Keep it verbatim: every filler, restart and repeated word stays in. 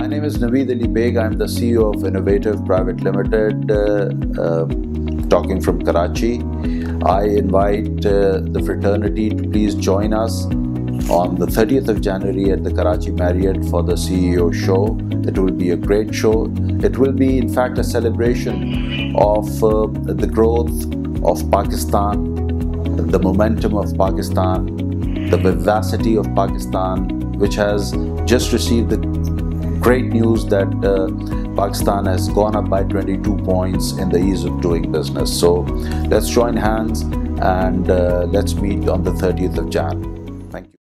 name is Naveed Ali Baig. I'm the C E O of Innovative Pvt Ltd, uh, uh, talking from Karachi. I invite uh, the fraternity to please join us on the thirtieth of January at the Karachi Marriott for the C E O show. It will be a great show. It will be, in fact, a celebration of uh, the growth of Pakistan, the momentum of Pakistan, the vivacity of Pakistan, which has just received the great news that uh, Pakistan has gone up by twenty-two points in the ease of doing business. So let's join hands and uh, let's meet on the thirtieth of January. Thank you.